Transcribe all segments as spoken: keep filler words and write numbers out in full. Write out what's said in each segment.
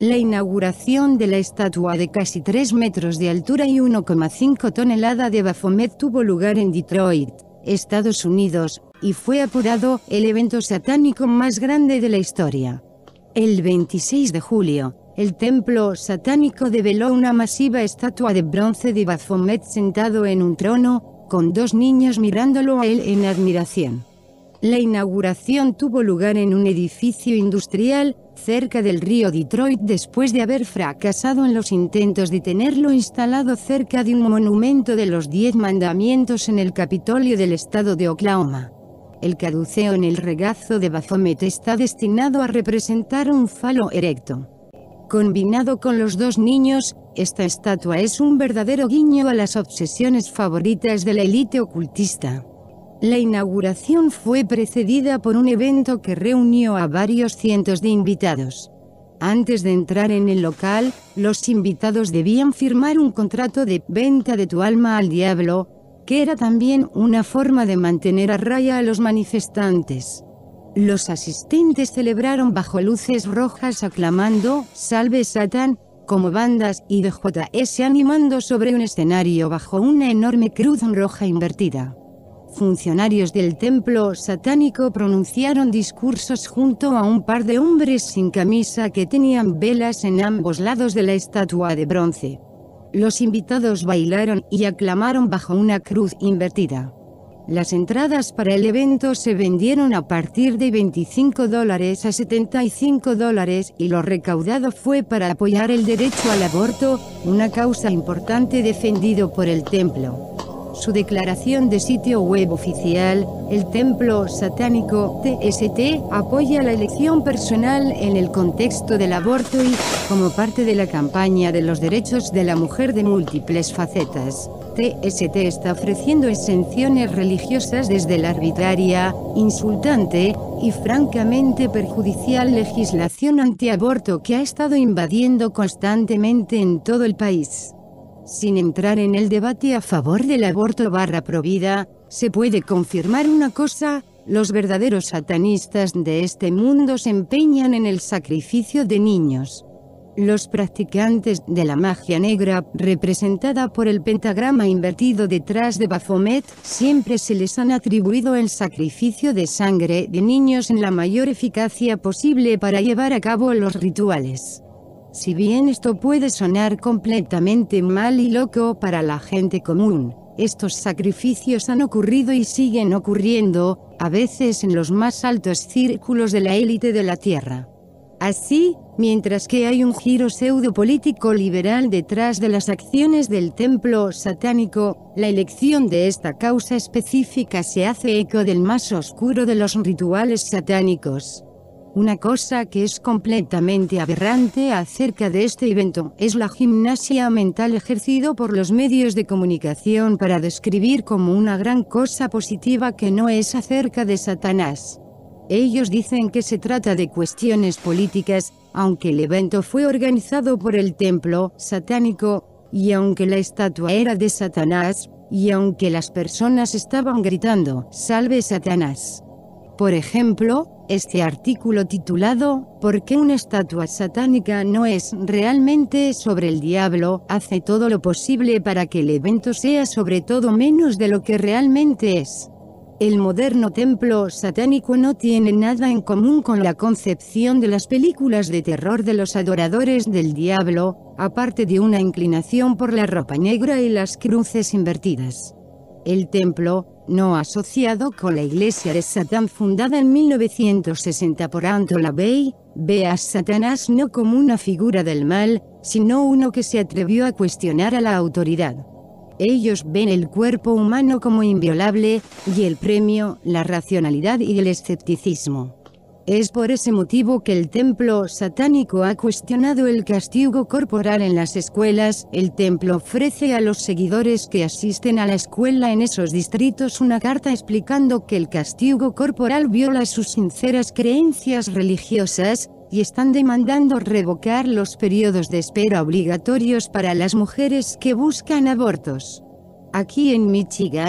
La inauguración de la estatua de casi tres metros de altura y uno coma cinco toneladas de Baphomet tuvo lugar en Detroit, Estados Unidos, y fue apodado el evento satánico más grande de la historia. El veintiséis de julio, el templo satánico develó una masiva estatua de bronce de Baphomet sentado en un trono, con dos niños mirándolo a él en admiración. La inauguración tuvo lugar en un edificio industrial, cerca del río Detroit, después de haber fracasado en los intentos de tenerlo instalado cerca de un monumento de los Diez Mandamientos en el Capitolio del estado de Oklahoma. El caduceo en el regazo de Baphomet está destinado a representar un falo erecto. Combinado con los dos niños, esta estatua es un verdadero guiño a las obsesiones favoritas de la élite ocultista. La inauguración fue precedida por un evento que reunió a varios cientos de invitados. Antes de entrar en el local, los invitados debían firmar un contrato de venta de tu alma al diablo, que era también una forma de mantener a raya a los manifestantes. Los asistentes celebraron bajo luces rojas aclamando "Salve Satán", como bandas y D J S animando sobre un escenario bajo una enorme cruz roja invertida. Funcionarios del templo satánico pronunciaron discursos junto a un par de hombres sin camisa que tenían velas en ambos lados de la estatua de bronce. Los invitados bailaron y aclamaron bajo una cruz invertida. Las entradas para el evento se vendieron a partir de veinticinco dólares a setenta y cinco dólares y lo recaudado fue para apoyar el derecho al aborto, una causa importante defendido por el templo. Su declaración de sitio web oficial, el templo satánico T S T apoya la elección personal en el contexto del aborto y, como parte de la campaña de los derechos de la mujer de múltiples facetas, T S T está ofreciendo exenciones religiosas desde la arbitraria, insultante y francamente perjudicial legislación antiaborto que ha estado invadiendo constantemente en todo el país. Sin entrar en el debate a favor del aborto barra provida, se puede confirmar una cosa: los verdaderos satanistas de este mundo se empeñan en el sacrificio de niños. Los practicantes de la magia negra, representada por el pentagrama invertido detrás de Baphomet, siempre se les han atribuido el sacrificio de sangre de niños en la mayor eficacia posible para llevar a cabo los rituales. Si bien esto puede sonar completamente mal y loco para la gente común, estos sacrificios han ocurrido y siguen ocurriendo, a veces en los más altos círculos de la élite de la Tierra. Así, mientras que hay un giro pseudopolítico liberal detrás de las acciones del templo satánico, la elección de esta causa específica se hace eco del más oscuro de los rituales satánicos. Una cosa que es completamente aberrante acerca de este evento es la gimnasia mental ejercida por los medios de comunicación para describir como una gran cosa positiva que no es acerca de Satanás. Ellos dicen que se trata de cuestiones políticas, aunque el evento fue organizado por el templo satánico, y aunque la estatua era de Satanás, y aunque las personas estaban gritando "Salve Satanás". Por ejemplo, este artículo titulado "¿Por qué una estatua satánica no es realmente sobre el diablo?" hace todo lo posible para que el evento sea sobre todo menos de lo que realmente es. El moderno templo satánico no tiene nada en común con la concepción de las películas de terror de los adoradores del diablo, aparte de una inclinación por la ropa negra y las cruces invertidas. El templo, no asociado con la Iglesia de Satán fundada en mil novecientos sesenta por Anton LaVey, ve a Satanás no como una figura del mal, sino uno que se atrevió a cuestionar a la autoridad. Ellos ven el cuerpo humano como inviolable, y el premio, la racionalidad y el escepticismo. Es por ese motivo que el templo satánico ha cuestionado el castigo corporal en las escuelas. El templo ofrece a los seguidores que asisten a la escuela en esos distritos una carta explicando que el castigo corporal viola sus sinceras creencias religiosas, y están demandando revocar los periodos de espera obligatorios para las mujeres que buscan abortos. Aquí en Michigan,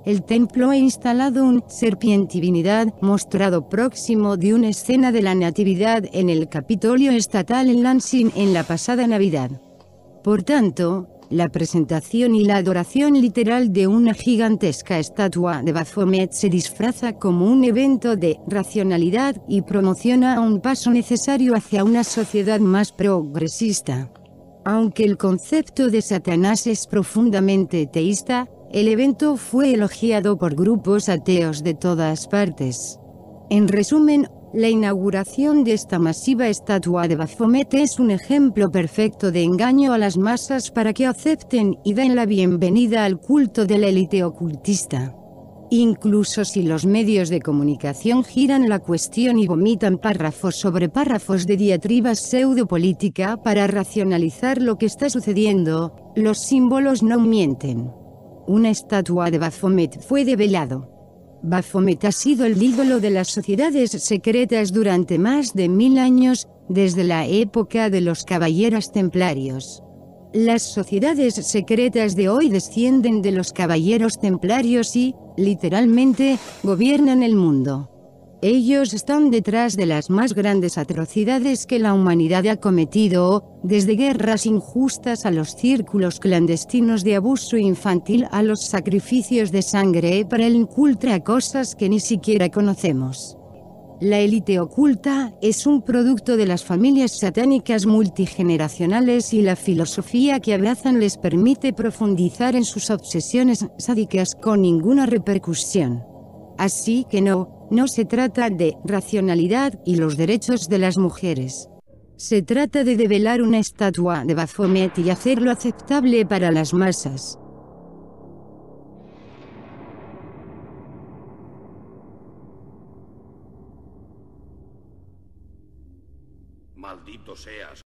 el templo ha instalado un serpientivinidad mostrado próximo de una escena de la Natividad en el Capitolio Estatal en Lansing en la pasada Navidad. Por tanto, la presentación y la adoración literal de una gigantesca estatua de Baphomet se disfraza como un evento de racionalidad y promociona un paso necesario hacia una sociedad más progresista. Aunque el concepto de Satanás es profundamente teísta, el evento fue elogiado por grupos ateos de todas partes. En resumen, la inauguración de esta masiva estatua de Baphomet es un ejemplo perfecto de engaño a las masas para que acepten y den la bienvenida al culto de la élite ocultista. Incluso si los medios de comunicación giran la cuestión y vomitan párrafos sobre párrafos de diatribas pseudopolítica para racionalizar lo que está sucediendo, los símbolos no mienten. Una estatua de Baphomet fue develado. Baphomet ha sido el ídolo de las sociedades secretas durante más de mil años, desde la época de los caballeros templarios. Las sociedades secretas de hoy descienden de los caballeros templarios y, literalmente, gobiernan el mundo. Ellos están detrás de las más grandes atrocidades que la humanidad ha cometido, desde guerras injustas a los círculos clandestinos de abuso infantil a los sacrificios de sangre para el inculto a cosas que ni siquiera conocemos. La élite oculta es un producto de las familias satánicas multigeneracionales y la filosofía que abrazan les permite profundizar en sus obsesiones sádicas con ninguna repercusión. Así que no, no se trata de racionalidad y los derechos de las mujeres. Se trata de develar una estatua de Baphomet y hacerlo aceptable para las masas. Maldito seas.